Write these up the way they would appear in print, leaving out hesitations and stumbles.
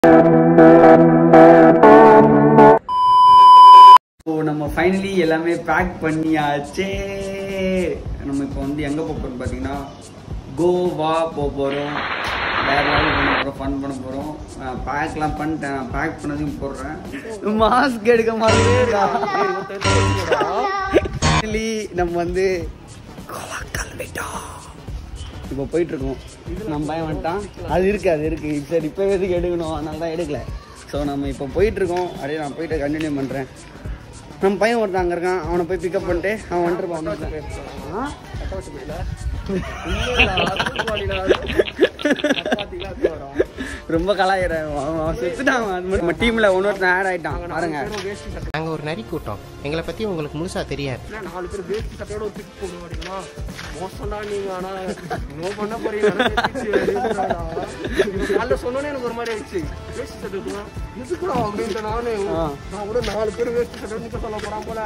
நம்ம ஃபைனலி எல்லாமே பேக் பண்ணியாச்சே. நம்ம இப்போ வந்து எங்கே போகிறோம் பார்த்தீங்கன்னா கோவா போகிறோம். வேறு லெவல் பண்ண போகிறோம், ஃபன் பண்ண போகிறோம். பேக்லாம் பண்ணிட்டேன், பேக் பண்ணதையும் போடுறேன். மாஸ்க் எடுக்க மாட்டேன். ஃபைனலி நம்ம வந்து கோவா கிளம்பிட்டோம். இப்போ போயிட்டுருக்கோம். நம்ம பையன் வந்துட்டான். அது இருக்குது சரி இப்போ எதுக்கு எடுக்கணும், அதனால தான் எடுக்கலை. ஸோ நம்ம இப்போ போயிட்டுருக்கோம். அப்படியே நான் போயிட்டு கண்டினியூ பண்ணுறேன். நம்ம பையன் ஒருத்தன் அங்கே இருக்கான், அவனை போய் பிக்கப் பண்ணிட்டு அவன் வந்துருப்பான். ரொம்ப கலாயிரம் நம்ம டீம்ல ஒன்னொருத்தன் ஆட் ஆயிட்டான் பாருங்க. நாங்க ஒரு நரி கூட்டம், எங்களை பத்தி உங்களுக்கு முழுசா தெரியாது. 4 பேர் வேஸ்ட் சட்டையோட ஒரு பிக் போடுவோம் அப்படின்னா மோசம்டா நீங்க. ஆனா நோ பண்ண போறீங்க. நல்ல சொன்னோன்னே எனக்கு ஒரு மாதிரி ஆயிடுச்சு. வேஸ்ட் சட்டை எதுக்குடா அப்படின்ட்டு நான் கூட 4 பேர் வேஸ்ட் சட்டை நிக்க சொல்ல போறான் போல.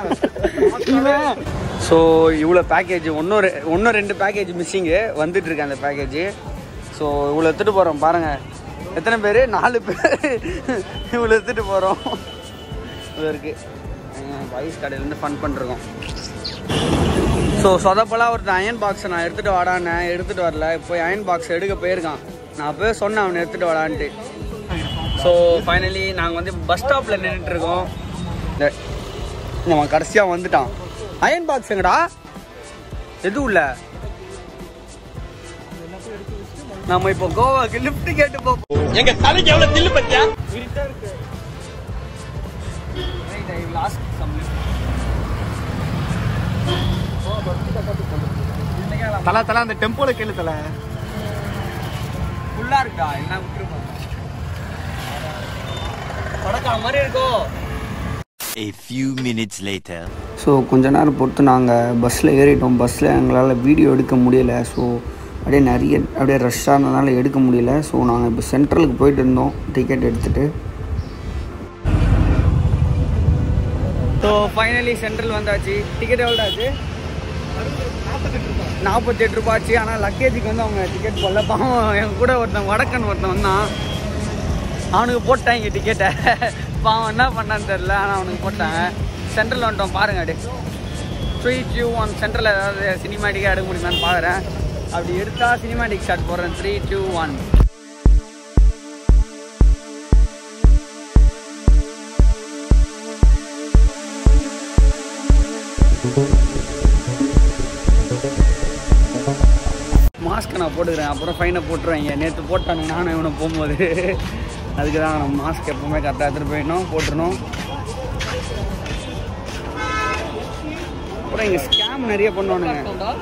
ஸோ இவ்வளோ பேக்கேஜ் ஒன்றும் 2 பேக்கேஜ் மிஸ்ஸிங்கு வந்துட்டு இருக்கு அந்த பேக்கேஜ். ஸோ இவ்வளோ எடுத்துகிட்டு போகிறோம் பாருங்கள். எத்தனை பேர்? 4 பேர் இவ்வளோ எடுத்துகிட்டு போகிறோம். இது இருக்குது ஐஸ் கடையிலேருந்து ஃபன் பண்ணிருக்கோம். ஸோ சொதப்பெல்லாம் ஒருத்தர் அயன் பாக்ஸை நான் எடுத்துகிட்டு வாடான்னு எடுத்துகிட்டு வரல. இப்போ அயன் பாக்ஸ் எடுக்க போயிருக்கான். நான் போய் சொன்னேன் அவனை எடுத்துகிட்டு வாடான்ட்டு. ஸோ ஃபைனலி நாங்கள் வந்து பஸ் ஸ்டாப்பில் நின்றுட்டுருக்கோம். நம்ம கடைசியாக வந்துட்டான். அயன் பாக்ஸ் எங்கடா? எதுவும் இல்லை. நம்ம இப்போ கோவாக்கு லிஃப்ட் கேட்டு போவோம். எங்க தலைக்கு எவ்வளவு தில்லு பத்தியா? இருட்டா இருக்கு. Right I lost some lift. தல அந்த டெம்போல கேளு தல. ஃபுல்லா இருக்கா? என்ன விட்டுருமா? படக்கா மாதிரி இருக்கோ. A few minutes later. So கொஞ்ச நேரம் பொறுத்து நாங்கள் பஸ்ஸில் ஏறிட்டோம். பஸ்ஸில் எங்களால் வீடியோ எடுக்க முடியலை. ஸோ அப்படியே ரஷ்ஷாக இருந்ததுனால எடுக்க முடியல. ஸோ நாங்கள் இப்போ சென்ட்ரலுக்கு போயிட்டு இருந்தோம் டிக்கெட் எடுத்துகிட்டு. ஸோ ஃபைனலி சென்ட்ரல் வந்தாச்சு. டிக்கெட் எவ்வளோ ஆச்சு? 48 ரூபா ஆச்சு. ஆனால் லக்கேஜுக்கு வந்து அவங்க டிக்கெட் போடல. பாவம் எங்கள் கூட ஒருத்தன் வடக்கன் வந்தான். அவனுக்கு போட்டாங்க டிக்கெட்டை. பாவம் என்ன பண்ணான்னு தெரில, ஆனால் அவனுக்கு போட்டாங்க. சென்ட்ரல் வந்துட்டோம் பாருங்க. அப்படியே 3, 2, 1 சென்ட்ரல் ஏதாவது சினிமாட்டிக்காக எடுக்க முடியுமான்னு பார்க்குறேன். அப்படி எடுத்தா சினிமாட்டிக் ஷாட் போடுறேன். 3, 2, 1. மாஸ்க்கை நான் போட்டுக்கிறேன், அப்புறம் ஃபைனை போட்டுருவாங்க. நேற்று போட்டானுங்க நானும் இவனை போகும்போது. அதுக்கு தான் நம்ம மாஸ்க் எப்போவுமே கரெக்டாக எடுத்துகிட்டு போயிடணும், போட்டுருணும். அப்புறம் இங்கே ஸ்கேம் நிறைய பண்ணுவானுங்க.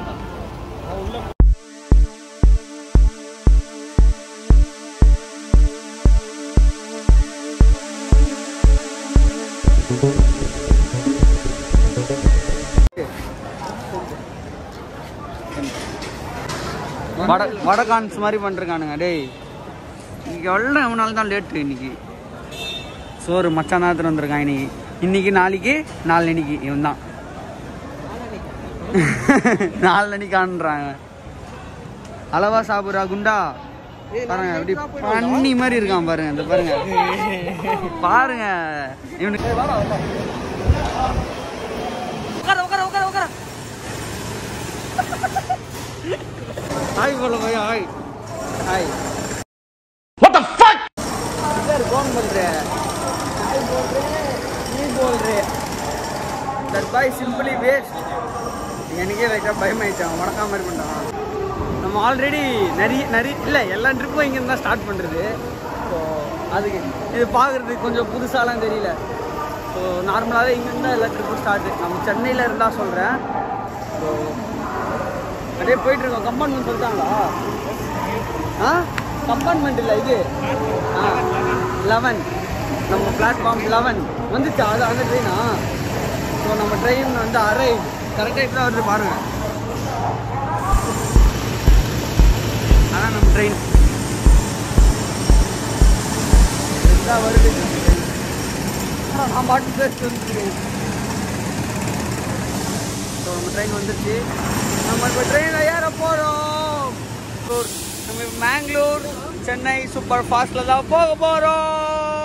வடகான்ஸ் மாதிரி பண்ணிருக்கானுங்க. டேய் இன்னைக்கு எவ்வளோ எவனால தான் லேட்டு. இன்னைக்கு சோறு மச்சான் தான் வந்திருக்கான். இன்னைக்கு நாளைக்கு நாளன்னைக்கு இவன் தான். நாளன்னைக்கான்றாங்க. அளவா சாப்பிட்றா குண்டா பாருங்க. எப்படி பண்ணி மாதிரி இருக்கான் பாருங்க. இந்த பாருங்க பாருங்க இவனுக்கு. ஹாய் बोलो भैया hi hi what the fuck इधर कौन बोल रहे हैं? हाय बोल रहे हैं, ये बोल रहे हैं. that boy simply waste. எனக்கே லைட்டாக பயமாயிட்டான். வடக்கா மாதிரி பண்ணிட்டான். நம்ம ஆல்ரெடி நிறைய இல்லை எல்லா ட்ரிப்பும் இங்கே தான் ஸ்டார்ட் பண்ணுறது. ஸோ அதுக்கு இது பார்க்குறதுக்கு கொஞ்சம் புதுசாலாம் தெரியல. ஸோ நார்மலாகவே இங்கேருந்து தான் எல்லா ட்ரிப்பும் ஸ்டார்ட்டு. நம்ம சென்னையில் இருந்தால் சொல்கிறேன். ஸோ அப்படியே போயிட்டுருக்கோம். கம்பார்ட்மெண்ட் சொல்லிட்டாங்களா? கம்பார்ட்மெண்ட் இல்லை இது 11. நம்ம பிளாட்ஃபார்ம் 11 வந்துச்சா? அது அந்த ட்ரெயினா? ஸோ நம்ம ட்ரெயின் வந்து அரைவ் கரெக்டாக இப்படி தான் வருது பாருங்கள். அதான் நம்ம ட்ரெயின் இதுதான் வருது. நான் பாட்டு பேசிட்டு வந்துருக்கேன். ஸோ நம்ம ட்ரெயின் வந்துச்சு. நம்ம இப்போ ட்ரெயினில் ஏற போகிறோம். நம்ம மேங்களூர் சென்னை சூப்பர் ஃபாஸ்ட்ல தான் போக போறோம்.